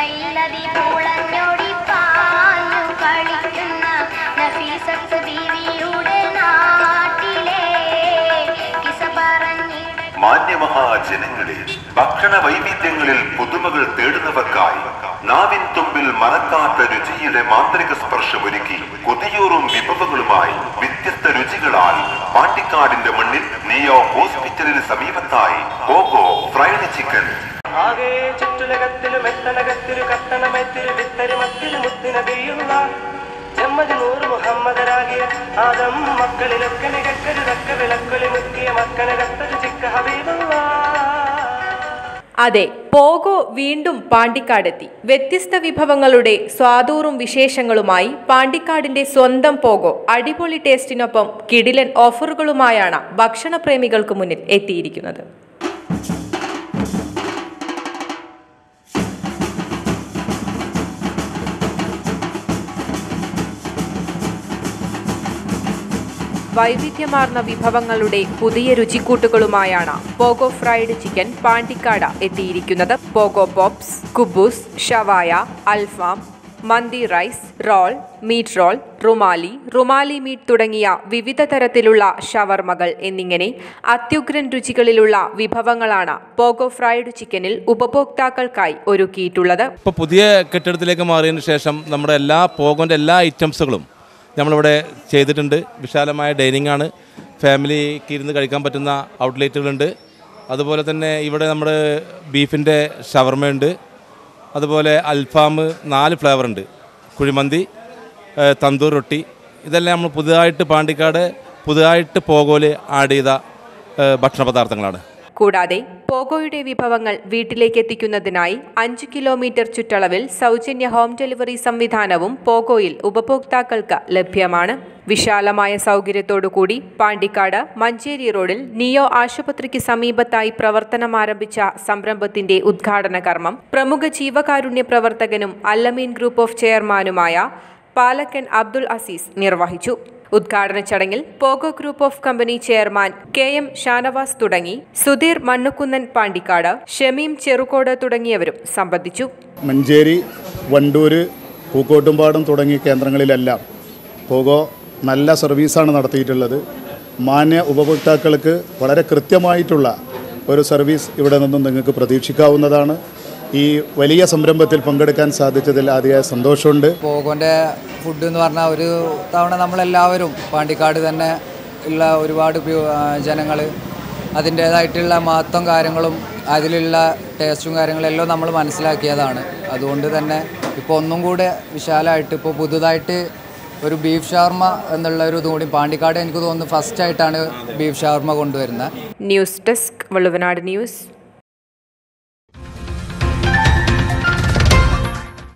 മാന്യമഹാജനങ്ങളെ, ഭക്ഷണ വൈവിധ്യങ്ങളിൽ പുതുമകൾ തേടുന്നവർക്കായി നാവിൻ തുമ്പിൽ മറക്കാത്ത രുചിയുടെ മാന്ത്രിക സ്പർശമൊരുക്കി കൊതിയൂറും വിഭവങ്ങളുമായി വ്യത്യസ്ത രുചികളായി പാണ്ടിക്കാടിന്റെ മണ്ണിൽ നിയോ ഹോസ്പിറ്റലിന് സമീപത്തായി പോഗോ ഫ്രൈഡ് ചിക്കൻ. ആകെ ചുറ്റുലകത്തിലും എത്തനകത്തിലും കത്തണമെത്തിലും വിത്തരുമത്തിലും മുത്തിനബിയുള്ള ജമ്മദിനൂർ മുഹമ്മദരാകിയ ആദം മക്കളിലൊക്കെ മികക്കരുതക്ക വിളക്കൊലി മുത്തിയ മക്കളിലൊത്തൊരു ചിക്ക ഹബീബുള്ള. അതെ, പോഗോ വീണ്ടും പാണ്ടിക്കാടെത്തി. വ്യത്യസ്ത വിഭവങ്ങളുടെ സ്വാദൂറും വിശേഷങ്ങളുമായി പാണ്ടിക്കാടിന്റെ സ്വന്തം പോഗോ അടിപൊളി ടേസ്റ്റിനൊപ്പം കിടിലൻ ഓഫറുകളുമായാണ് ഭക്ഷണപ്രേമികൾക്ക് മുന്നിൽ എത്തിയിരിക്കുന്നത്. വൈവിധ്യമാർന്ന വിഭവങ്ങളുടെ പുതിയ രുചിക്കൂട്ടുകളുമായാണ് പോഗോ ഫ്രൈഡ് ചിക്കൻ പാണ്ടിക്കാട് എത്തിയിരിക്കുന്നത്. പോഗോ പോപ്സ്, കുബൂസ്, ഷവായ, അൽഫാം, മന്തി rice, roll, meat roll, rumali meat തുടങ്ങിയ വിവിധ തരത്തിലുള്ള ഷവർമകൾ എന്നിങ്ങനെ അത്യുഗ്രൻ രുചികളിലുള്ള വിഭവങ്ങളാണ് പോഗോ ഫ്രൈഡ് ചിക്കനിൽ ഉപഭോക്താക്കൾക്കായി ഒരുക്കിയിട്ടുള്ളത്. ഇപ്പോൾ പുതിയ കെട്ടിടത്തിലേക്ക് മാറിയതിനു ശേഷം നമ്മുടെ പോഗോൻ്റെ എല്ലാ ഐറ്റംസുകളും നമ്മളിവിടെ ചെയ്തിട്ടുണ്ട്. വിശാലമായ ഡൈനിങ് ആണ്. ഫാമിലിക്ക് ഇരുന്ന് കഴിക്കാൻ പറ്റുന്ന ഔട്ട്ലെറ്റുകളുണ്ട്. അതുപോലെ തന്നെ ഇവിടെ നമ്മുടെ ബീഫിൻ്റെ ഷവർമയുണ്ട്. അതുപോലെ അൽഫാം 4 ഫ്ലേവർ ഉണ്ട്. കുഴിമന്തി, തന്തൂർ റൊട്ടി, ഇതെല്ലാം നമ്മൾ പുതുതായിട്ട് പാണ്ടിക്കാട് പോഗോയിൽ ആഡ് ചെയ്ത ഭക്ഷണ പദാർത്ഥങ്ങളാണ്. കൂടാതെ പോഗോയുടെ വിഭവങ്ങൾ വീട്ടിലേക്ക് എത്തിക്കുന്നതിനായി 5 കിലോമീറ്റർ ചുറ്റളവിൽ സൗജന്യ ഹോം ഡെലിവറി സംവിധാനവും പോഗോയിൽ ഉപഭോക്താക്കൾക്ക് ലഭ്യമാണ്. വിശാലമായ സൗകര്യത്തോടുകൂടി പാണ്ടിക്കാട് മഞ്ചേരി റോഡിൽ നിയോ ആശുപത്രിക്ക് സമീപത്തായി പ്രവർത്തനമാരംഭിച്ച സംരംഭത്തിന്റെ ഉദ്ഘാടന കർമ്മം പ്രമുഖ ജീവകാരുണ്യ പ്രവർത്തകനും അല്ലമീൻ ഗ്രൂപ്പ് ഓഫ് ചെയർമാനുമായ പാലക്കൻ അബ്ദുൽ അസീസ് നിർവഹിച്ചു. ഉദ്ഘാടന ചടങ്ങിൽ Pogo group of company chairman KM Shanavas തുടങ്ങി സുധീർ മണ്ണുക്കുന്നൻ പാണ്ടിക്കാട്, ഷമീം ചെറുകോട് തുടങ്ങിയവരും സംബന്ധിച്ചു. മഞ്ചേരി, വണ്ടൂർ, പൂക്കോട്ടുംപാടം തുടങ്ങിയ കേന്ദ്രങ്ങളിലെല്ലാം പോഗോ നല്ല സർവീസാണ് നടത്തിയിട്ടുള്ളത്. മാന്യ ഉപഭോക്താക്കൾക്ക് വളരെ കൃത്യമായിട്ടുള്ള ഒരു സർവീസ് ഇവിടെ നിന്നും നിങ്ങൾക്ക് പ്രതീക്ഷിക്കാവുന്നതാണ്. ഈ വലിയ സംരംഭത്തിൽ പങ്കെടുക്കാൻ സാധിച്ചതിൽ അതിയായ സന്തോഷമുണ്ട്. പോഗോൻ്റെ ഫുഡ് എന്ന് പറഞ്ഞാൽ ഒരു തവണ നമ്മളെല്ലാവരും പാണ്ടിക്കാട് തന്നെ ഉള്ള ഒരുപാട് ജനങ്ങൾ അതിൻ്റേതായിട്ടുള്ള മഹത്വം കാര്യങ്ങളും അതിലുള്ള ടേസ്റ്റും കാര്യങ്ങളെല്ലാം നമ്മൾ മനസ്സിലാക്കിയതാണ്. അതുകൊണ്ട് തന്നെ ഇപ്പോൾ ഒന്നും കൂടെ വിശാലമായിട്ട് ഇപ്പോൾ പുതുതായിട്ട് ഒരു ബീഫ് ഷവർമ എന്നുള്ള ഒരു ഇതുകൂടി പാണ്ടിക്കാട് എനിക്ക് തോന്നുന്നു ഫസ്റ്റായിട്ടാണ് ബീഫ് ഷവർമ കൊണ്ടുവരുന്നത്. News desk, Valluvanad news.